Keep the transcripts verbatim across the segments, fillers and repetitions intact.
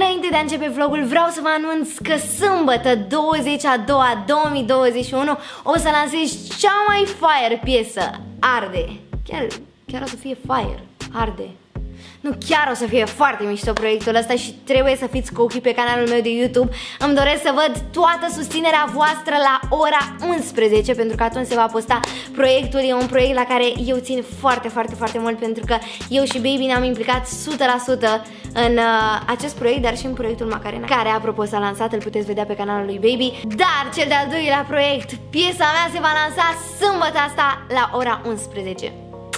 Înainte de a începe vlogul, vreau să vă anunț că sâmbătă douăzeci a doua două mii douăzeci și unu o să lansez cea mai fire piesă, Arde. Chiar, chiar o să fie fire, Arde. Nu, chiar o să fie foarte mișto proiectul ăsta și trebuie să fiți cu ochii pe canalul meu de YouTube. Îmi doresc să văd toată susținerea voastră la ora unsprezece, pentru că atunci se va posta proiectul. E un proiect la care eu țin foarte, foarte, foarte mult, pentru că eu și Baby ne-am implicat o sută la sută în uh, acest proiect, dar și în proiectul Macarena, care, apropo, s-a lansat, îl puteți vedea pe canalul lui Baby. Dar cel de-al doilea proiect, piesa mea, se va lansa sâmbătă asta la ora unsprezece.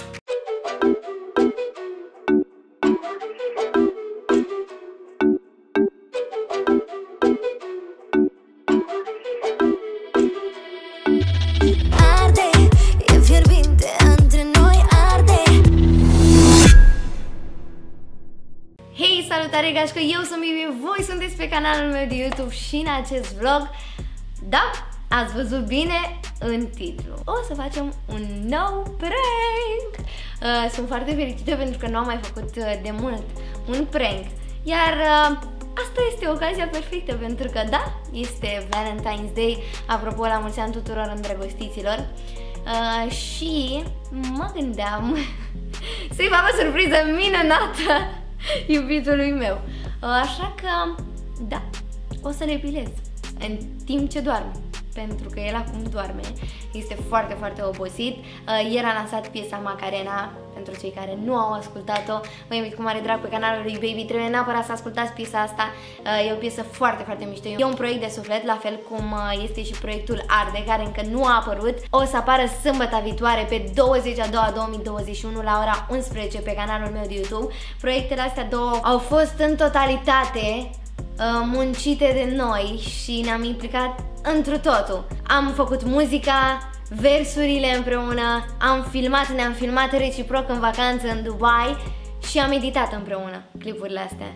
Salutare, gașcă, eu sunt Bibi, voi sunteți pe canalul meu de YouTube și în acest vlog, da, ați văzut bine în titlu, o să facem un nou prank. uh, Sunt foarte fericită pentru că nu am mai făcut de mult un prank, iar uh, asta este ocazia perfectă, pentru că, da, este Valentine's Day, apropo, la mulți ani tuturor îndrăgostiților. uh, Și mă gândeam să-i fac o surpriză minunată iubitului meu. Așa că, da, o să le pilez în timp ce doarme, pentru că el acum doarme, este foarte, foarte obosit. El a lansat piesa Macarena, pentru cei care nu au ascultat-o, vă invit cu mare drag pe canalul lui Baby, trebuie neapărat să ascultați piesa asta, e o piesă foarte, foarte mișto, e un proiect de suflet, la fel cum este și proiectul Arde, care încă nu a apărut, o să apară sâmbătă viitoare pe douăzeci a doua două mii douăzeci și unu la ora unsprezece pe canalul meu de YouTube. Proiectele astea două au fost în totalitate muncite de noi și ne-am implicat întru totul. Am făcut muzica, versurile împreună, am filmat, ne-am filmat reciproc în vacanță în Dubai și am editat împreună clipurile astea.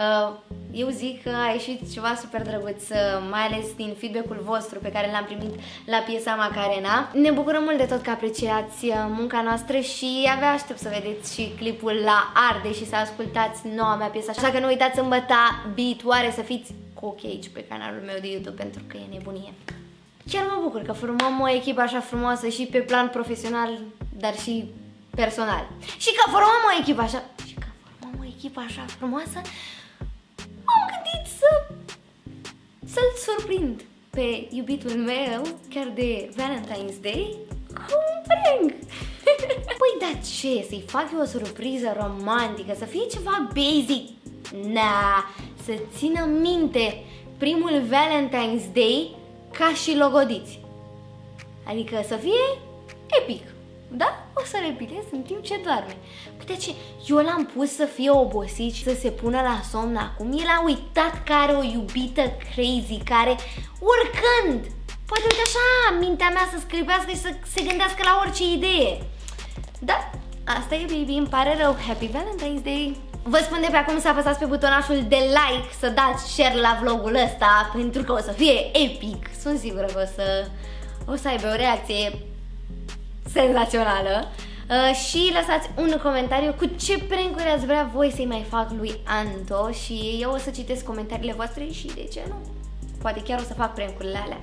Eu zic că a ieșit ceva super drăguț, mai ales din feedback-ul vostru pe care l-am primit la piesa Macarena. Ne bucurăm mult de tot că apreciați munca noastră și abia aștept să vedeți și clipul la Arde și să ascultați noua mea piesă. Așa că nu uitați sâmbătă viitoare să fiți cu ochii aici pe canalul meu de YouTube, pentru că e nebunie. Chiar mă bucur că formăm o echipă așa frumoasă și pe plan profesional, dar și personal. Și că formăm o echipă așa, și că formăm o echipă așa frumoasă, am gândit să să-l surprind pe iubitul meu, chiar de Valentine's Day, cu un prank. Păi, dar ce? Să-i fac eu o surpriză romantică, să fie ceva basic? Na, să țină minte primul Valentine's Day ca și logodiți. Adică să fie epic, da? O să le pilez în timp ce doarme. Uite ce, eu l-am pus să fie obosit și să se pună la somn acum. El a uitat că are o iubită crazy, care oricând poate, uite așa, mintea mea să scribească și să se gândească la orice idee. Da, asta e, Baby, îmi pare rău. Happy Valentine's Day! Vă spun de pe acum să apăsați pe butonașul de like, să dați share la vlogul ăsta, pentru că o să fie epic. Sunt sigură că o să, o să aibă o reacție senzațională. Uh, și lăsați un comentariu cu ce prank-uri ați vrea voi să-i mai fac lui Anto și eu o să citesc comentariile voastre și de ce nu? Poate chiar o să fac prank-urile alea.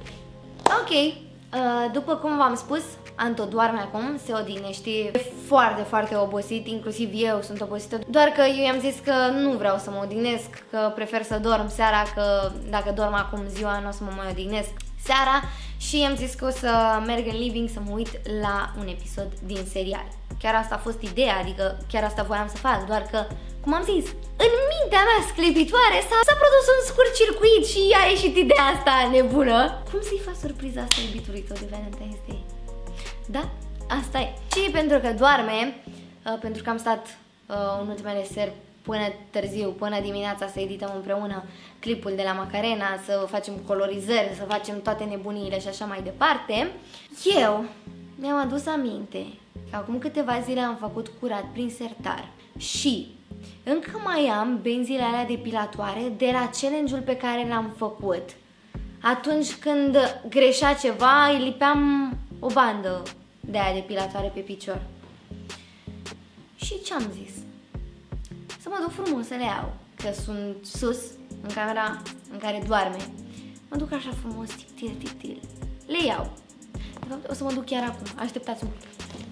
Ok, uh, după cum v-am spus, Anto doarme acum, se odihnește, e foarte, foarte obosit, inclusiv eu sunt obosită, doar că eu i-am zis că nu vreau să mă odihnesc, că prefer să dorm seara, că dacă dorm acum ziua nu o să mă mai odihnesc seara, și i-am zis că o să merg în living să mă uit la un episod din serial. Chiar asta a fost ideea, adică chiar asta voiam să fac, doar că, cum am zis, în mintea mea sclipitoare s-a produs un scurt circuit și a ieșit ideea asta nebună. Cum să-i fac surpriza asta iubitului tău de Valentine's Day? Da? Asta e. Și pentru că doarme, uh, pentru că am stat uh, în ultimele seri până târziu, până dimineața să edităm împreună clipul de la Macarena, să facem colorizări, să facem toate nebuniile și așa mai departe, eu mi-am adus aminte că acum câteva zile am făcut curat prin sertar și încă mai am benzile alea depilatoare de la challenge-ul pe care l-am făcut. Atunci când greșea ceva, îi lipeam o bandă de aia depilatoare pe picior. Și ce-am zis? Să mă duc frumos să le iau. că sunt sus, în camera în care doarme. Mă duc așa frumos, tiptil, tiptil. Le iau. De fapt, o să mă duc chiar acum. Așteptați un pic.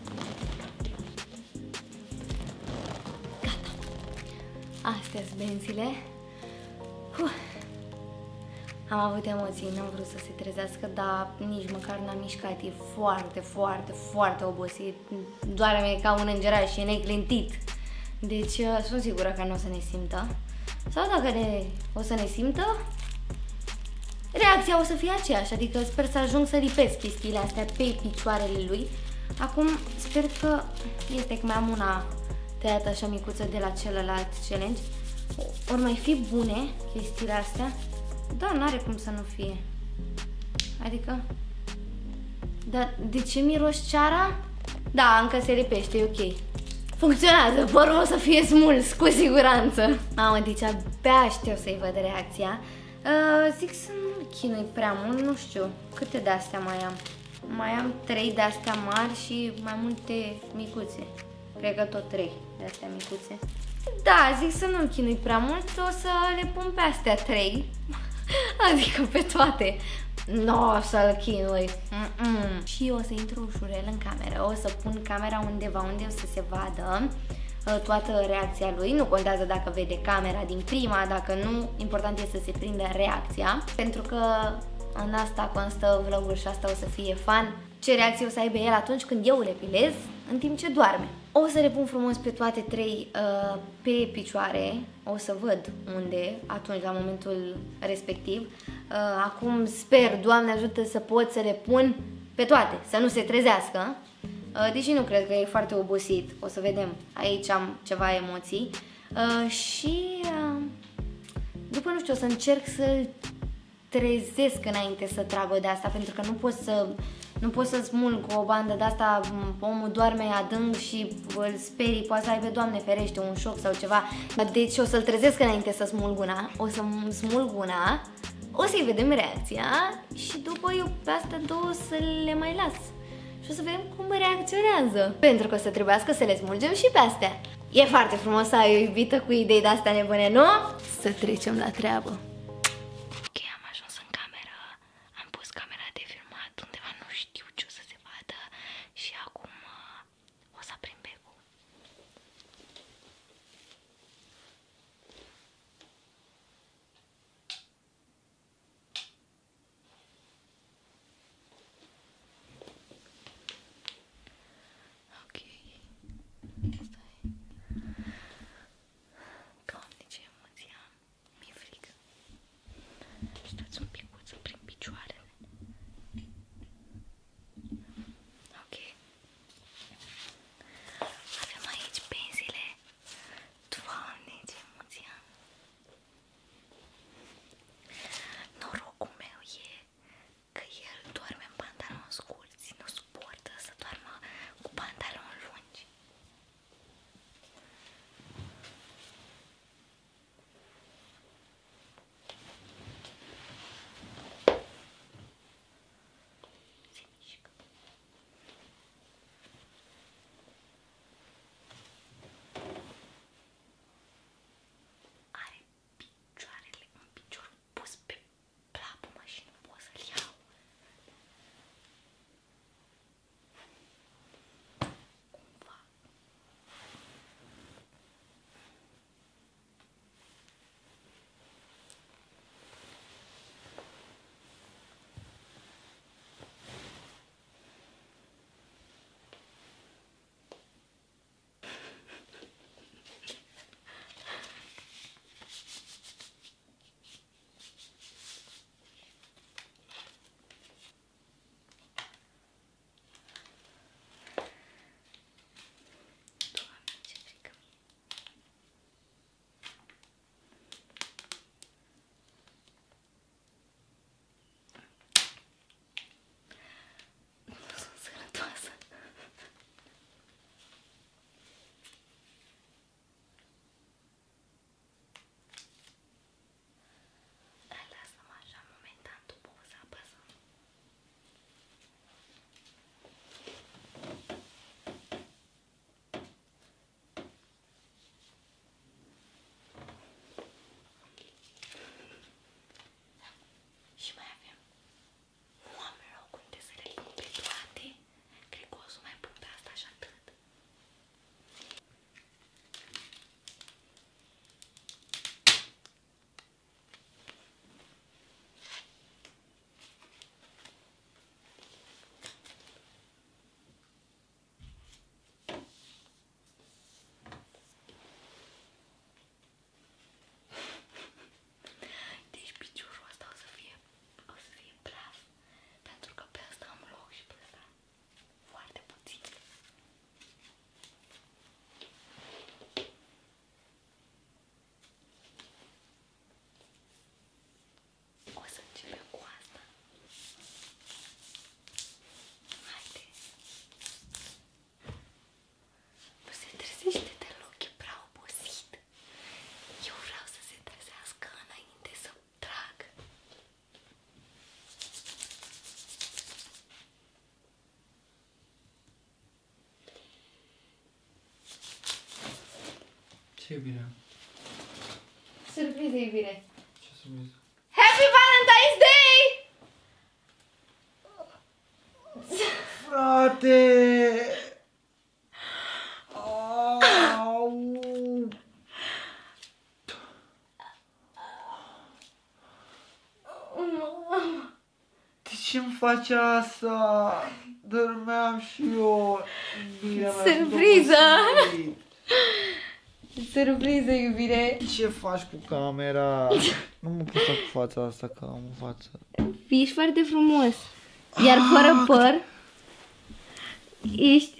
Gata. Astea sunt benzile. Uf. Am avut emoții, n-am vrut să se trezească, dar nici măcar n-am mișcat. E foarte, foarte, foarte obosit. Doarme ca un îngeraș și e neclintit. Deci sunt sigură că nu o să ne simtă. Sau dacă ne, o să ne simtă, reacția o să fie aceeași. Adică sper să ajung să lipesc chestiile astea pe picioarele lui. Acum sper că este că mai am una tăiată așa micuță de la celălalt challenge. Ori mai fi bune chestiile astea. Da, n-are cum să nu fie. Adică... Dar de ce miros ceara? Da, încă se lipește, e ok. Funcționează, părul o să fie smuls, cu siguranță. Mamă, deci abia aștept să-i văd reacția. uh, Zic să nu chinui prea mult, nu știu câte de-astea mai am. Mai am trei de-astea mari și mai multe micuțe. Cred că tot trei de-astea micuțe. Da, zic să nu chinui prea mult, o să le pun pe astea trei. Adică pe toate. Nu o să-l chinui. Mm -mm. Și o să intru ușurel în cameră. O să pun camera undeva unde o să se vadă uh, toată reacția lui. Nu contează dacă vede camera din prima, dacă nu, important este să se prindă reacția. Pentru că în asta constă vlogul și asta o să fie fun. Ce reacție o să aibă el atunci când eu le pilez în timp ce doarme. O să le pun frumos pe toate trei uh, pe picioare. O să văd unde atunci, la momentul respectiv. Uh, acum sper, Doamne ajută, să pot să le pun pe toate, să nu se trezească. Uh, deși nu cred că e foarte obosit. O să vedem. Aici am ceva emoții. Uh, și uh, după, nu știu, o să încerc să-l trezesc înainte să trag o de asta, pentru că nu pot să... Nu pot să smulg o bandă de asta, omul doarme adânc și îl sperii, poate să aibă, Doamne ferește, un șoc sau ceva. Deci o să-l trezesc înainte să smulg una, o să smulg una, o să-i vedem reacția și după eu pe astea două să le mai las. Și o să vedem cum reacționează. Pentru că o să trebuiască să le smulgem și pe astea. E foarte frumos să ai o iubită cu idei de-astea nebune, nu? Să trecem la treabă. Ce iubire? Surpriză, iubire. Ce surpriză? Happy Valentine's Day! Frate! Au! De ce îmi faci asta? Dormeam și eu. Surpriză! Surpriză, iubire. Ce faci cu camera? Nu mă pot cu fața asta, că am o față. Ești foarte frumos. Iar fără păr, ești...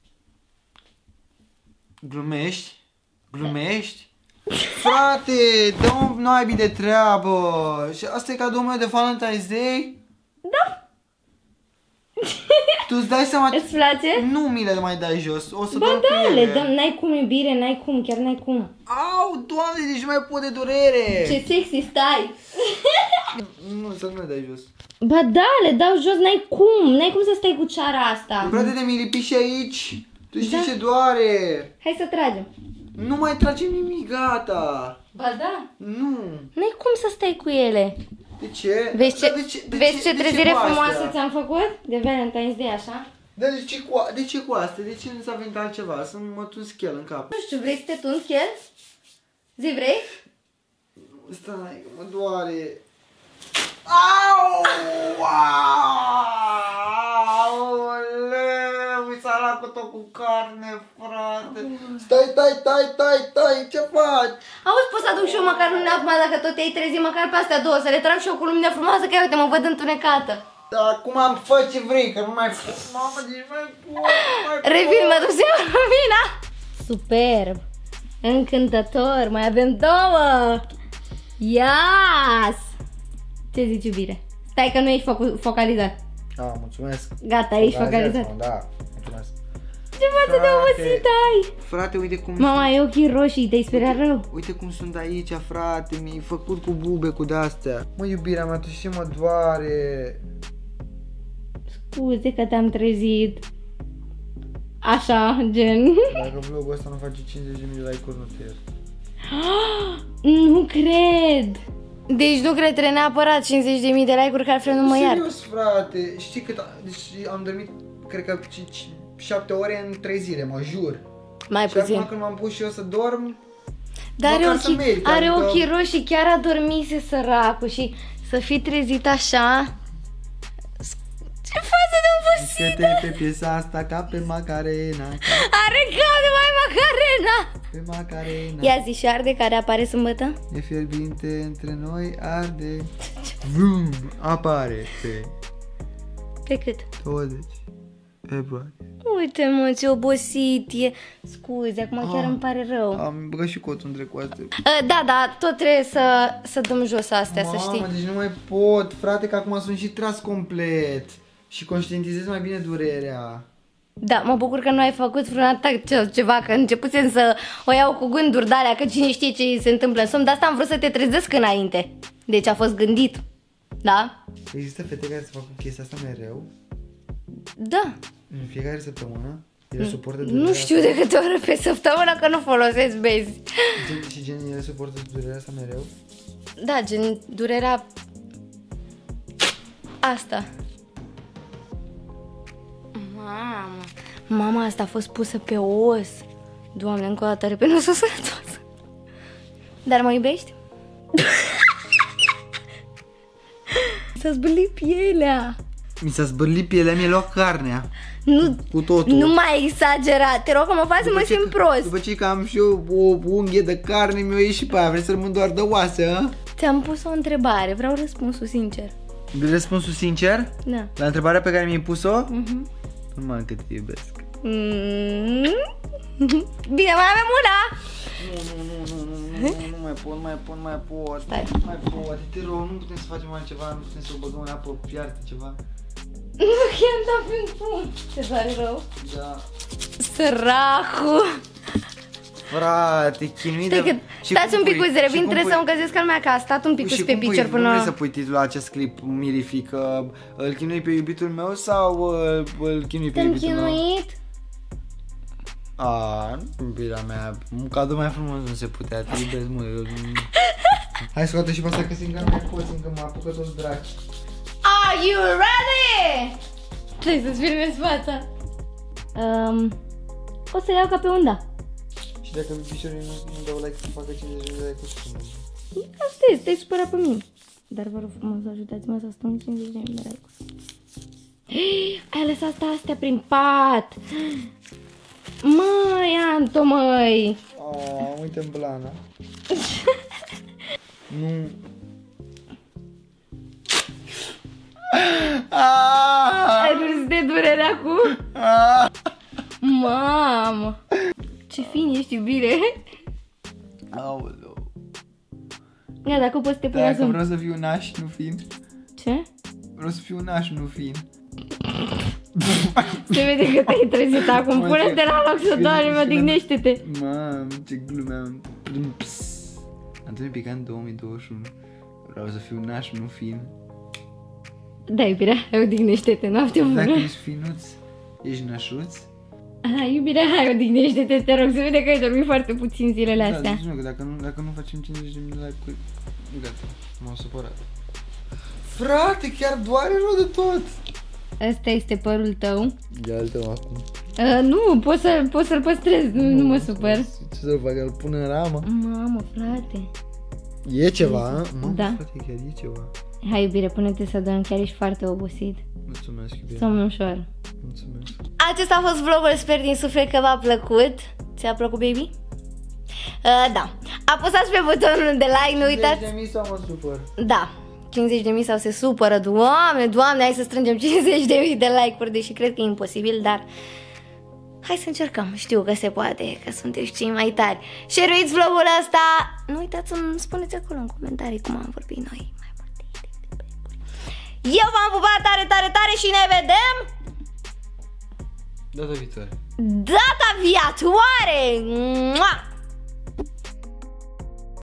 Glumești? Glumești? Frate, dă-mă naibii de treabă. Și asta e cadoul meu de Valentine's Day? Da. Tu îți dai seama... Îți place? Nu mi le mai dai jos, o să Ba dorm da, cu le ele. dăm, n-ai cum, iubire, n-ai cum, chiar n-ai cum. Au, Doamne, deci nu mai pot de durere. Ce sexy stai. Nu, să nu le dai jos. Ba da, le dau jos, n-ai cum, n-ai cum să stai cu ceara asta. Frate, de mi lipi și aici. Tu știi Da. ce doare. Hai să tragem. Nu mai tragem nimic, gata. Ba da. Nu. N-ai cum să stai cu ele. De ce? Vezi ce, Dar de ce, de vezi ce de trezire cu astea? frumoasă ți-am făcut? De Valentine's Day, așa? Dar de ce cu, de ce cu astea? De ce nu s-a venit altceva? Să mă tunzi chel în cap. Nu știu, vrei să te tunzi el? Zi, vrei? Stai, că mă doare. Au! Aoleu! Mi s-a luat tot cu carne, frate. Stai, stai, stai, stai, stai, ce faci? Auzi, poți să aduc și eu măcar lumina acum, dacă tot te-ai trezit, măcar pe astea două, să le trag și eu cu lumină frumoasă, că uite, mă văd întunecată. Da, acum am fă ce vrei, că nu mai... Mamă, deci mai pot, mai pot. Revin, mă duc să iau lumina. Superb. Încântător, mai avem două. Yes! Ce zici, iubire? Stai că nu ești foc focalizat. Ah, mulțumesc. Gata, ești focalizat. Da, mulțumesc. Ce față de obosit ai? Frate, uite cum... Mama, ai ochii roșii, te-ai speriat rău? Uite cum sunt aici, frate, mi-ai făcut cu bube, cu de-astea. Mă, iubirea mea, tu și mă doare. Scuze că te-am trezit. Așa, gen. Dacă vlogul ăsta nu face cincizeci de mii de like-uri, nu te iert. Nu cred. Deci nu cred, trebuie neapărat cincizeci de mii de like-uri, că altfel nu mă iert. Serios, frate, știi cât... Deci am dormit, cred că șapte ore în trei zile, mă jur. Mai Și puțin. acum când m-am pus și eu să dorm, Dar are măcar să ochii, merit, are adică- ochii roșii, chiar a dormise săracul și să fii trezit așa. Ce față de obosit! Că pe piesa asta ca pe Macarena, ca Are cap de mai Macarena! pe Macarena. Ia zi, și arde care apare sâmbătă? E fierbinte între noi, arde. Vum, apare pe Pe cât? douăzeci februarie. Uite mă, ce obosit e. Scuze, acum chiar Ah. îmi pare rău. Am băgat și cotul între coaste. Uh, Da, da, tot trebuie să, să dăm jos astea, să știi. Mamă, deci nu mai pot, frate, că acum sunt și tras complet. Și conștientizez mai bine durerea. Da, mă bucur că nu ai făcut vreun atac ce- ceva, că începusem să o iau cu gânduri de alea, că cine știe ce se întâmplă în somn, de asta am vrut să te trezesc înainte. Deci a fost gândit. Da? Există fete care să facă chestia asta mereu, Da. în fiecare săptămână. Ele suportă durerea Nu știu asta. de câte ori pe săptămână că nu folosesc bezi. Gen, și gen, ele suportă durerea asta mereu. Da, gen durerea asta. Mamă. Mama asta a fost pusă pe os. Doamne, încă o dată repede, nu s-o sănătoasă. Dar mă iubești? S-a zbârlit pielea. Mi s-a zbârlit pielea, mi-a luat carnea. Nu, Cu totul. nu mai exagera. Te rog că mă faci să mă ce simt că- prost. După ce că am și eu o unghie de carne, mi-o ieșit pe aia. Vrei să rămân doar de oase, a? Ți-am pus o întrebare, vreau răspunsul sincer. Răspunsul sincer? Da. La întrebarea pe care mi-ai pus-o? Mhm. Nu mai cât te iubesc. Mm. Bine, mai avem una. Nu, nu, nu, nu, nu, nu, nu, nu mai pot, nu mai pot, nu mai pot. Stai. Nu mai pot, te rog, nu putem să facem altceva, nu putem să o băgăm în apă fiartă ceva. Nu chiar dat prin fund. Ce doare rău. Da. Săracul. Frate, chinuit Stai de... că, Și stați cum un pic, pui- uite, și revin, cum trebuie pui- să încălzesc calmea, că a stat un pic și pe cum pui- picior Nu vrei până... să pui titlul la acest clip mirific, uh, îl chinui pe iubitul meu sau uh, îl chinui pe Te-am iubitul meu? chinuit? Aaa, nu iubira mea, un cadou mai frumos nu se putea, te iubesc mult. Hai scoate și pe asta că simt că nu mai poți, încă mă apucă toți draci. Are you ready? Trebuie să-ți filmezi fața. Um, o să le iau ca pe unda. Și dacă bișorii nu, nu dau like să facă cincizeci de like-uri și cum? Asta este, te-ai supărat pe mine. Dar vă rog frumos, ajutați-mă să strâng cincizeci de like-uri. Ai lăsat asta astea prin pat. Măi, Anto, măi. Aaa, uite-mi blana. Nu. Ai râs de durere acum? Mamă. Ce fin ești, iubire. Aoleu. Ia, dacă poți să te pui la Dacă zoom. vreau să fiu naș, nu fin. Ce? Vreau să fiu naș, nu fin. Se vede că te-ai trezit acum. Pune-te la loc să doarmi, mă, dignește-te. Mamă, ce glumeam. Antoni Picant două mii douăzeci și unu. Vreau să fiu naș, nu fin. Da, iubirea, hai, odihnește-te, noapte bună. Dacă ești finuț, ești nașuț. Hai, iubirea, hai, odihnește-te, te rog, se vede că ai dormit foarte puțin zilele astea. Da, deci nu, că dacă nu, dacă nu facem cincizeci de mii de like-uri, gata, m-au supărat. Frate, chiar doare rău de tot. Ăsta este părul tău. Ia-l tău acum. Uh, nu, poți, să, poți să-l păstrezi, nu, nu mă supăr. Ce să-l fac, îl pun în ramă? Mamă, frate. E ceva, a? Mamă, Da. frate, chiar e ceva. Hai, iubire, pune-te să dormi, chiar ești foarte obosit. Mulțumesc, iubire. Somn ușor. Mulțumesc. Acesta a fost vlogul, sper din suflet că v-a plăcut. Ți-a plăcut, baby? Uh, da. Apăsați pe butonul de like, nu uitați. cincizeci de mii sau mă supăr? Da. cincizeci de mii sau se supără. Doamne, doamne, hai să strângem cincizeci de mii de like-uri, deși cred că e imposibil, dar hai să încercăm. Știu că se poate, că sunteți cei mai tari. Share-uiți vlogul ăsta. Nu uitați să-mi spuneți acolo în comentarii cum am vorbit noi. Mai multe idei de preguri. Eu v-am pupat tare, tare, tare și ne vedem Data viitoare. data viitoare! Mua!